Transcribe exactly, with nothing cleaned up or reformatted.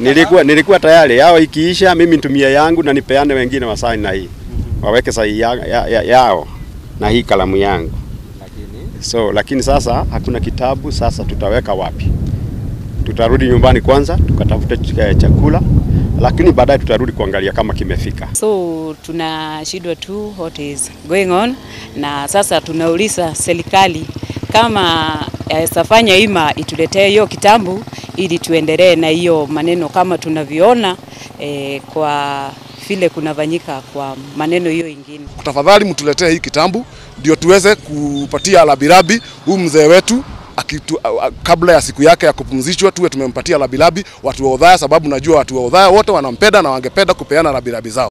Nilikuwa nilikuwa tayari yao ikiisha mimi nitumie yangu na nipeane wengine wasaini na hii. Waweke sahihi ya, ya, ya, yao na hii kalamu yangu. Lakini so lakini sasa hakuna kitabu, sasa tutaweka wapi? Tutarudi nyumbani kwanza tukatafute chakula, lakini baadaye tutarudi kuangalia kama kimefika. So tunashindwa tu what is going on, na sasa tunauliza serikali kama safanya ima ituletee hiyo kitambu ili tuendelee na hiyo maneno kama tunavyoona eh, kwa vile kunafanyika kwa maneno hiyo ingine. Tafadhali mtuletee hii kitambu ndio tuweze kupatia labirabi huyu mzee wetu akitu, kabla ya siku yake ya kupumzishwa tuwe tumempatia labirabi watu wa Othaya, sababu najua watu wa Othaya wote wanampenda na wangependa kupeana labirabi zao.